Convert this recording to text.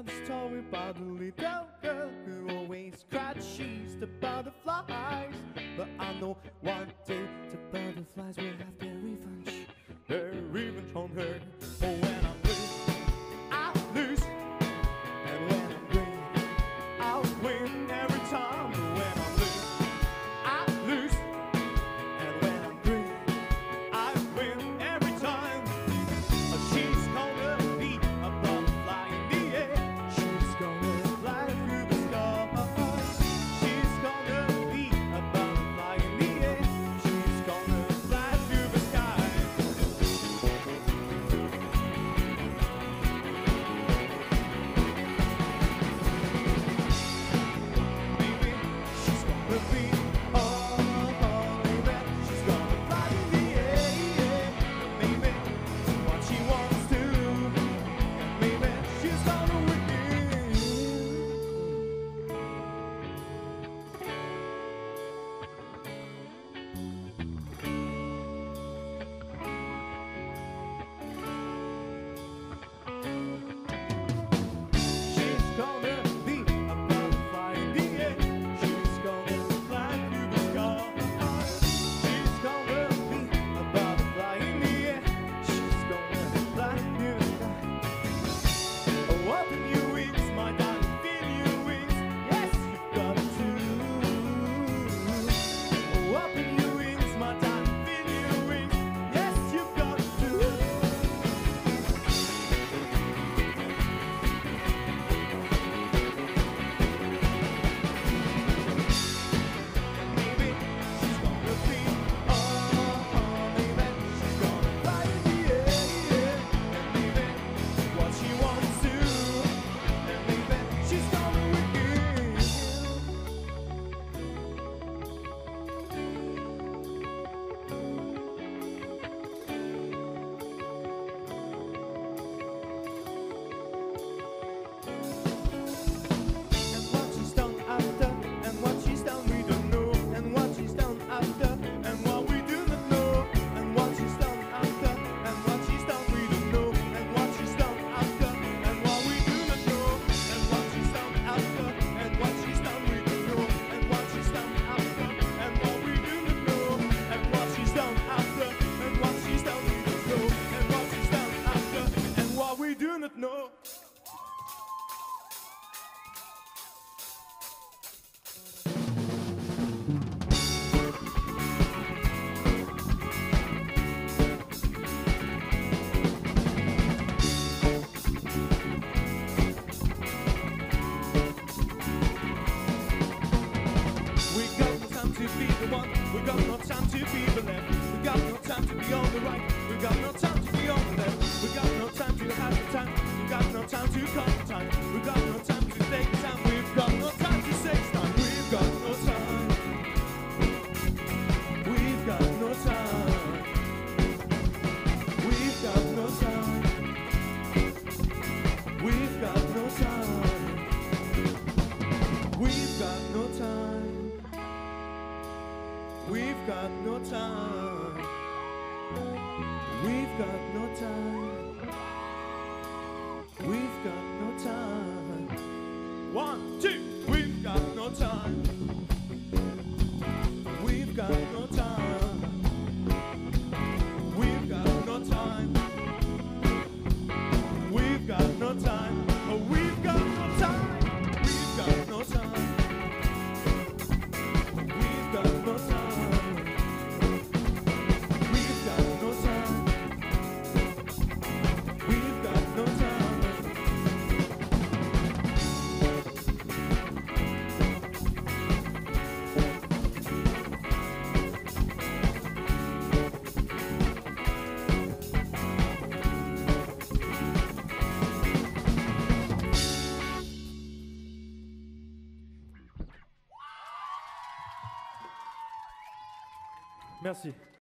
about a story about a little girl who always cried. She's the butterflies, but I know one day the butterflies will have their revenge on her. Oh, when I'm blue, I lose, and when I'm green, I'll win every time. When I'm blue, I lose, and when I'm green, I win every time. She's gonna be a butterfly in the air. She's gonna fly through the sky. She's gonna be a butterfly in the air. She's gonna fly through the sky. Baby, she's gonna be, oh, baby, she's gonna fly in the air. Baby, what she wants to, baby, she's gonna win. She's gonna be a butterfly in the air. She's gonna fly through the sky. She's gonna be a butterfly in the air. She's gonna fly through the sky. Oh, open your wings, my darling, feel your wings. Yes, you've got to. Oh, open your wings, my darling, feel your wings. Yes, you've got to. Baby, she's gonna be, oh, baby, she's gonna fly in the air. And baby, what she wants to, and baby, she's gonna win. And what she's done after, and what she's done we don't know. And what she's done after, and what we do not know. And what she's done after, and what she's done we don't know. And what she's done after, and what we do not know. And what she's done after, and what she's done we don't know. And what she's done after, and what we do not know. And what she's done after, and what she's done we don't know. And what she's done after, and what we do not know. We got no time to be the one. We got no time to be the left. We got no time to be on the right. We got no time to be on the left. We got no time to have the time. We got no time to cut the time. We got no time to take the time. We've got no time to save time. We've got no time. We've got no time. We've got no time. We've got no time. We've got no time. We've got no time. We've got no time. We've got no time. 1, 2. We've got no time. We've got no time. We've got no time. We've got no time. Oh, we've got no time. We've got no time. We've got no time. We've got no time. We've got no time. Merci.